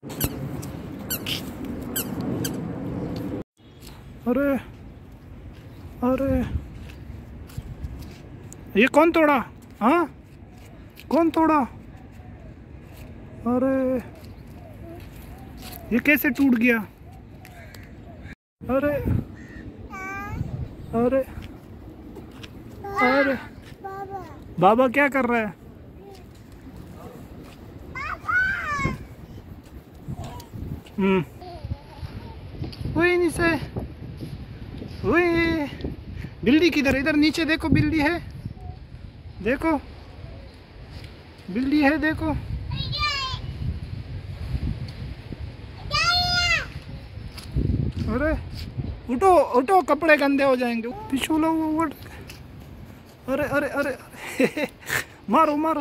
अरे अरे, ये कौन तोड़ा? हाँ, कौन तोड़ा? अरे, ये कैसे टूट गया? अरे अरे अरे, बाबा क्या कर रहा है? वही नीचे, वही बिल्ली किधर? इधर नीचे देखो, बिल्ली है, देखो बिल्ली है, देखो। अरे उठो उठो, कपड़े गंदे हो जाएंगे। पिछूला वो, अरे अरे अरे, मारो मारो।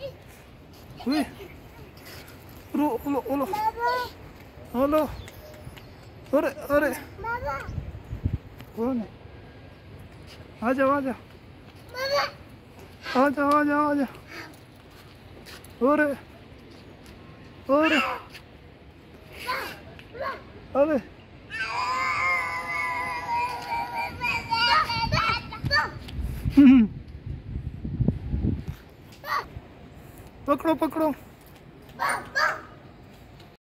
रो ओलो ओलो ओलो, अरे अरे, कौन है? आ जाओ आ जाओ आ जाओ आ जाओ आ जाओ। अरे अरे अरे, पकड़ो पकड़ो।